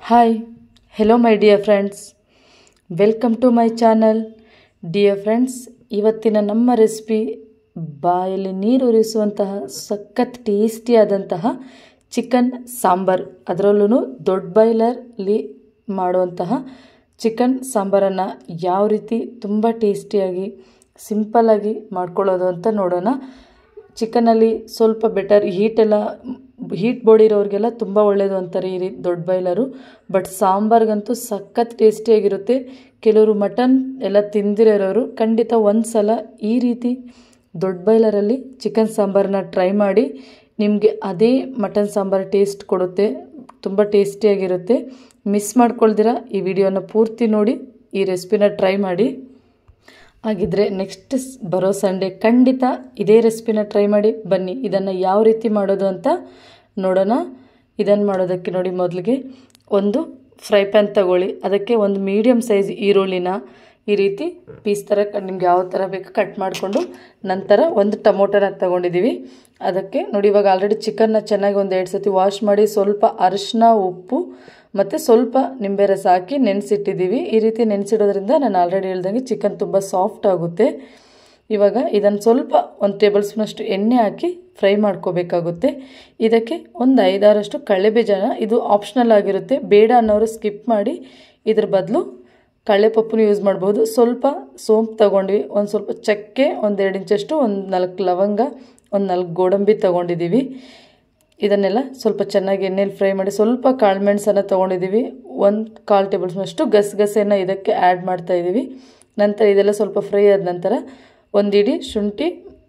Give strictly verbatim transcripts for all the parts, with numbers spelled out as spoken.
Hi, hello my dear friends. Welcome to my channel. Dear friends, ಇವತ್ತಿನ ನಮ್ಮ recipe ಬಾಯಲ್ಲಿ ನೀರು ಉರಿಸುವಂತಹ ಸಖತ್ ಟೇಸ್ಟಿಯಾದಂತಹ ಚಿಕನ್ ಸಾಂಬಾರ್, ಅದರಲ್ಲೂ ದೊಡ್ಡ ಬಾಯ್ಲರ್ಲಿ ಮಾಡುವಂತಹ ಚಿಕನ್ ಸಾಂಬಾರನ್ನು ಯಾವ ರೀತಿ ತುಂಬ ಟೇಸ್ಟಿಯಾಗಿ ಸಿಂಪಲ್ಲಾಗಿ ಮಾಡ್ಕೊಳ್ಳೋದು ಅಂತ ನೋಡೋಣ. ಚಿಕನಲ್ಲಿ ಸ್ವಲ್ಪ ಬೆಟರ್ ಹೀಟೆಲ್ಲ ಹೀಟ್ ಬಾಡಿ ಇರೋರಿಗೆಲ್ಲ ತುಂಬ ಒಳ್ಳೆಯದು ಅಂತಾರೆ ಈ ರೀತಿ ದೊಡ್ಡ ಬಾಯ್ಲರು. ಬಟ್ ಸಾಂಬಾರ್ಗಂತೂ ಸಖತ್ ಟೇಸ್ಟಿಯಾಗಿರುತ್ತೆ. ಕೆಲವರು ಮಟನ್ ಎಲ್ಲ ತಿಂದಿರೋರು ಖಂಡಿತ ಒಂದು ಸಲ ಈ ರೀತಿ ದೊಡ್ಡ ಬಾಯ್ಲರಲ್ಲಿ ಚಿಕನ್ ಸಾಂಬಾರನ್ನ ಟ್ರೈ ಮಾಡಿ. ನಿಮಗೆ ಅದೇ ಮಟನ್ ಸಾಂಬಾರು ಟೇಸ್ಟ್ ಕೊಡುತ್ತೆ, ತುಂಬ ಟೇಸ್ಟಿಯಾಗಿರುತ್ತೆ. ಮಿಸ್ ಮಾಡ್ಕೊಳ್ದಿರ ಈ ವಿಡಿಯೋನ ಪೂರ್ತಿ ನೋಡಿ ಈ ರೆಸಿಪಿನ ಟ್ರೈ ಮಾಡಿ. ಹಾಗಿದ್ರೆ ನೆಕ್ಸ್ಟ್ ಬರೋ ಸಂಡೇ ಖಂಡಿತ ಇದೇ ರೆಸಿಪಿನ ಟ್ರೈ ಮಾಡಿ ಬನ್ನಿ. ಇದನ್ನು ಯಾವ ರೀತಿ ಮಾಡೋದು ಅಂತ ನೋಡೋಣ. ಇದನ್ನು ಮಾಡೋದಕ್ಕೆ ನೋಡಿ, ಮೊದಲಿಗೆ ಒಂದು ಫ್ರೈ ಪ್ಯಾನ್ ತಗೊಳ್ಳಿ. ಅದಕ್ಕೆ ಒಂದು ಮೀಡಿಯಮ್ ಸೈಜ್ ಈರುಳ್ಳಿನ ಈ ರೀತಿ ಪೀಸ್ ಥರ ನಿಮ್ಗೆ ಯಾವ ಥರ ಬೇಕು ಕಟ್ ಮಾಡಿಕೊಂಡು, ನಂತರ ಒಂದು ಟೊಮೊಟೊನ ತೊಗೊಂಡಿದ್ದೀವಿ. ಅದಕ್ಕೆ ನೋಡಿ, ಇವಾಗ ಆಲ್ರೆಡಿ ಚಿಕನ್ನ ಚೆನ್ನಾಗಿ ಒಂದು ಎರಡು ಸತಿ ವಾಶ್ ಮಾಡಿ ಸ್ವಲ್ಪ ಅರಿಶಿನ, ಉಪ್ಪು ಮತ್ತು ಸ್ವಲ್ಪ ನಿಂಬೆ ರಸ ಹಾಕಿ ನೆನೆಸಿಟ್ಟಿದ್ದೀವಿ. ಈ ರೀತಿ ನೆನೆಸಿಡೋದ್ರಿಂದ ನಾನು ಆಲ್ರೆಡಿ ಹೇಳ್ದಂಗೆ ಚಿಕನ್ ತುಂಬ ಸಾಫ್ಟ್ ಆಗುತ್ತೆ. ಇವಾಗ ಇದನ್ನು ಸ್ವಲ್ಪ ಒಂದು ಟೇಬಲ್ ಸ್ಪೂನಷ್ಟು ಎಣ್ಣೆ ಹಾಕಿ ಫ್ರೈ ಮಾಡ್ಕೋಬೇಕಾಗುತ್ತೆ. ಇದಕ್ಕೆ ಒಂದು ಐದಾರಷ್ಟು ಕಡಲೆಬೀಜನ, ಇದು ಆಪ್ಷನಲ್ ಆಗಿರುತ್ತೆ, ಬೇಡ ಅನ್ನೋರು ಸ್ಕಿಪ್ ಮಾಡಿ ಇದ್ರ ಬದಲು ಕಡಲೆಪಪ್ಪು ಯೂಸ್ ಮಾಡ್ಬೋದು. ಸ್ವಲ್ಪ ಸೋಂಪು ತೊಗೊಂಡ್ವಿ, ಒಂದು ಸ್ವಲ್ಪ ಚಕ್ಕೆ, ಒಂದು ಎರಡು ಇಂಚಷ್ಟು, ಒಂದು ನಾಲ್ಕು ಲವಂಗ, ಒಂದು ನಾಲ್ಕು ಗೋಡಂಬಿ ತೊಗೊಂಡಿದ್ದೀವಿ. ಇದನ್ನೆಲ್ಲ ಸ್ವಲ್ಪ ಚೆನ್ನಾಗಿ ಎಣ್ಣೆಲಿ ಫ್ರೈ ಮಾಡಿ, ಸ್ವಲ್ಪ ಕಾಳು ಮೆಣಸನ್ನು ತೊಗೊಂಡಿದ್ದೀವಿ. ಒಂದು ಕಾಲು ಟೇಬಲ್ ಸ್ಪೂನಷ್ಟು ಗಸಗಸೆಯನ್ನು ಇದಕ್ಕೆ ಆ್ಯಡ್ ಮಾಡ್ತಾಯಿದ್ದೀವಿ. ನಂತರ ಇದೆಲ್ಲ ಸ್ವಲ್ಪ ಫ್ರೈ ಆದ ನಂತರ ಒಂದು ಇಡಿ ಶುಂಠಿ,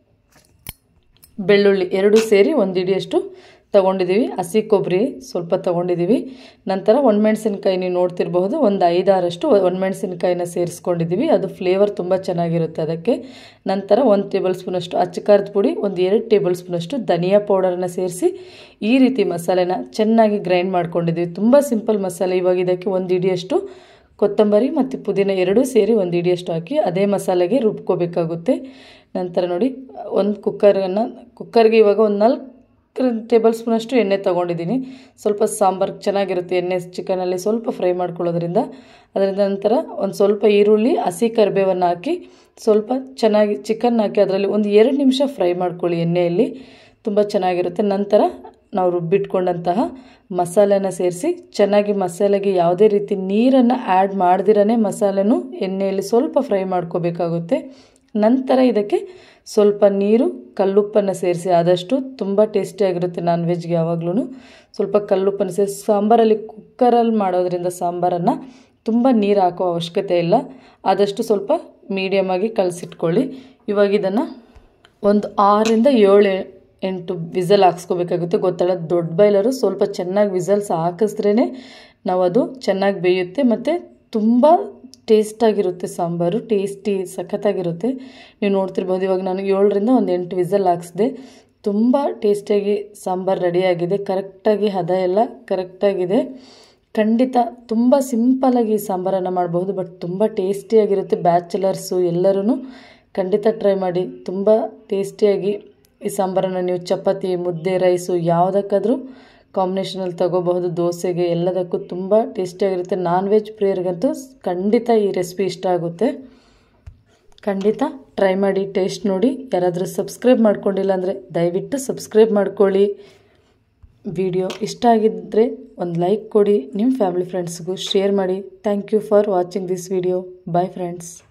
ಬೆಳ್ಳುಳ್ಳಿ ಎರಡೂ ಸೇರಿ ಒಂದು ಇಡಿಯಷ್ಟು ತೊಗೊಂಡಿದ್ದೀವಿ. ಹಸಿ ಕೊಬ್ಬರಿ ಸ್ವಲ್ಪ ತೊಗೊಂಡಿದ್ದೀವಿ. ನಂತರ ಒಣಮೆಣಸಿನ್ಕಾಯಿ ನೀವು ನೋಡ್ತಿರಬಹುದು, ಒಂದು ಐದಾರಷ್ಟು ಒಣಮೆಣಸಿನ್ಕಾಯಿನ ಸೇರಿಸ್ಕೊಂಡಿದ್ದೀವಿ. ಅದು ಫ್ಲೇವರ್ ತುಂಬ ಚೆನ್ನಾಗಿರುತ್ತೆ ಅದಕ್ಕೆ. ನಂತರ ಒಂದು ಟೇಬಲ್ ಸ್ಪೂನಷ್ಟು ಅಚ್ಚ ಖಾರದ ಪುಡಿ, ಒಂದು ಎರಡು ಟೇಬಲ್ ಸ್ಪೂನಷ್ಟು ಧನಿಯಾ ಪೌಡರನ್ನು ಸೇರಿಸಿ ಈ ರೀತಿ ಮಸಾಲೆನ ಚೆನ್ನಾಗಿ ಗ್ರೈಂಡ್ ಮಾಡ್ಕೊಂಡಿದ್ದೀವಿ. ತುಂಬ ಸಿಂಪಲ್ ಮಸಾಲೆ. ಇವಾಗ ಇದಕ್ಕೆ ಒಂದು ಇಡಿಯಷ್ಟು ಕೊತ್ತಂಬರಿ ಮತ್ತು ಪುದೀನ ಎರಡೂ ಸೇರಿ ಒಂದು ಇಡಿಯಷ್ಟು ಹಾಕಿ ಅದೇ ಮಸಾಲೆಗೆ ರುಬ್ಕೋಬೇಕಾಗುತ್ತೆ. ನಂತರ ನೋಡಿ, ಒಂದು ಕುಕ್ಕರನ್ನು ಕುಕ್ಕರ್ಗೆ ಇವಾಗ ಒಂದು ನಾಲ್ಕು ಟೇಬಲ್ ಸ್ಪೂನಷ್ಟು ಎಣ್ಣೆ ತೊಗೊಂಡಿದ್ದೀನಿ. ಸ್ವಲ್ಪ ಸಾಂಬಾರು ಚೆನ್ನಾಗಿರುತ್ತೆ ಎಣ್ಣೆ ಚಿಕನಲ್ಲಿ ಸ್ವಲ್ಪ ಫ್ರೈ ಮಾಡ್ಕೊಳ್ಳೋದ್ರಿಂದ. ಅದರಿಂದ ನಂತರ ಒಂದು ಸ್ವಲ್ಪ ಈರುಳ್ಳಿ, ಹಸಿ ಕರಿಬೇವನ್ನು ಹಾಕಿ ಸ್ವಲ್ಪ ಚೆನ್ನಾಗಿ ಚಿಕನ್ ಹಾಕಿ ಅದರಲ್ಲಿ ಒಂದು ಎರಡು ನಿಮಿಷ ಫ್ರೈ ಮಾಡ್ಕೊಳ್ಳಿ ಎಣ್ಣೆಯಲ್ಲಿ, ತುಂಬ ಚೆನ್ನಾಗಿರುತ್ತೆ. ನಂತರ ನಾವು ರುಬ್ಬಿಟ್ಕೊಂಡಂತಹ ಮಸಾಲೆನ ಸೇರಿಸಿ ಚೆನ್ನಾಗಿ ಮಸಾಲೆಗೆ ಯಾವುದೇ ರೀತಿ ನೀರನ್ನು ಆ್ಯಡ್ ಮಾಡ್ದಿರೇ ಮಸಾಲೆನೂ ಎಣ್ಣೆಯಲ್ಲಿ ಸ್ವಲ್ಪ ಫ್ರೈ ಮಾಡ್ಕೋಬೇಕಾಗುತ್ತೆ. ನಂತರ ಇದಕ್ಕೆ ಸ್ವಲ್ಪ ನೀರು, ಕಲ್ಲುಪ್ಪನ್ನು ಸೇರಿಸಿ, ಆದಷ್ಟು ತುಂಬ ಟೇಸ್ಟಿಯಾಗಿರುತ್ತೆ ನಾನ್ ವೆಜ್ಗೆ ಯಾವಾಗಲೂ. ಸ್ವಲ್ಪ ಕಲ್ಲುಪ್ಪನ್ನು ಸೇರಿಸಿ ಸಾಂಬಾರಲ್ಲಿ ಕುಕ್ಕರಲ್ಲಿ ಮಾಡೋದ್ರಿಂದ ಸಾಂಬಾರನ್ನು ತುಂಬ ನೀರು ಹಾಕೋ ಅವಶ್ಯಕತೆ ಇಲ್ಲ. ಆದಷ್ಟು ಸ್ವಲ್ಪ ಮೀಡಿಯಮಾಗಿ ಕಲಸಿಟ್ಕೊಳ್ಳಿ. ಇವಾಗ ಇದನ್ನು ಒಂದು ಆರರಿಂದ ಏಳು ಎಂಟು ವಿಸಲ್ ಹಾಕ್ಸ್ಕೋಬೇಕಾಗುತ್ತೆ. ಗೊತ್ತಲ್ಲ, ದೊಡ್ಡ ಬಾಯ್ಲರು ಸ್ವಲ್ಪ ಚೆನ್ನಾಗಿ ವಿಸಲ್ಸ್ ಹಾಕಿಸ್ದ್ರೇ ನಾವು ಅದು ಚೆನ್ನಾಗಿ ಬೇಯುತ್ತೆ ಮತ್ತು ತುಂಬ ಟೇಸ್ಟಾಗಿರುತ್ತೆ ಸಾಂಬಾರು, ಟೇಸ್ಟಿ ಸಖತ್ತಾಗಿರುತ್ತೆ. ನೀವು ನೋಡ್ತಿರ್ಬೋದು, ಇವಾಗ ನಾನು ಏಳರಿಂದ ಒಂದು ಎಂಟು ವಿಸಲ್ ಹಾಕ್ಸಿದೆ. ತುಂಬ ಟೇಸ್ಟಿಯಾಗಿ ಸಾಂಬಾರು ರೆಡಿಯಾಗಿದೆ. ಕರೆಕ್ಟಾಗಿ ಹದ ಎಲ್ಲ ಕರೆಕ್ಟಾಗಿದೆ. ಖಂಡಿತ ತುಂಬ ಸಿಂಪಲ್ಲಾಗಿ ಈ ಸಾಂಬಾರನ್ನು ಮಾಡಬಹುದು, ಬಟ್ ತುಂಬ ಟೇಸ್ಟಿಯಾಗಿರುತ್ತೆ. ಬ್ಯಾಚುಲರ್ಸು ಎಲ್ಲರೂ ಖಂಡಿತ ಟ್ರೈ ಮಾಡಿ. ತುಂಬ ಟೇಸ್ಟಿಯಾಗಿ ಈ ಸಾಂಬಾರನ್ನು ನೀವು ಚಪಾತಿ, ಮುದ್ದೆ, ರೈಸು ಯಾವುದಕ್ಕಾದರೂ ಕಾಂಬಿನೇಷನಲ್ಲಿ ತಗೋಬಹುದು. ದೋಸೆಗೆ ಎಲ್ಲದಕ್ಕೂ ತುಂಬ ಟೇಸ್ಟಿಯಾಗಿರುತ್ತೆ. ನಾನ್ ವೆಜ್ ಪ್ರಿಯರಿಗಂತೂ ಖಂಡಿತ ಈ ರೆಸಿಪಿ ಇಷ್ಟ ಆಗುತ್ತೆ. ಖಂಡಿತ ಟ್ರೈ ಮಾಡಿ, ಟೇಸ್ಟ್ ನೋಡಿ. ಯಾರಾದರೂ ಸಬ್ಸ್ಕ್ರೈಬ್ ಮಾಡ್ಕೊಂಡಿಲ್ಲ ಅಂದರೆ ದಯವಿಟ್ಟು ಸಬ್ಸ್ಕ್ರೈಬ್ ಮಾಡ್ಕೊಳ್ಳಿ. ವಿಡಿಯೋ ಇಷ್ಟ ಆಗಿದ್ದರೆ ಒಂದು ಲೈಕ್ ಕೊಡಿ, ನಿಮ್ಮ ಫ್ಯಾಮಿಲಿ ಫ್ರೆಂಡ್ಸ್ಗೂ ಶೇರ್ ಮಾಡಿ. Thank you for watching this video. Bye friends.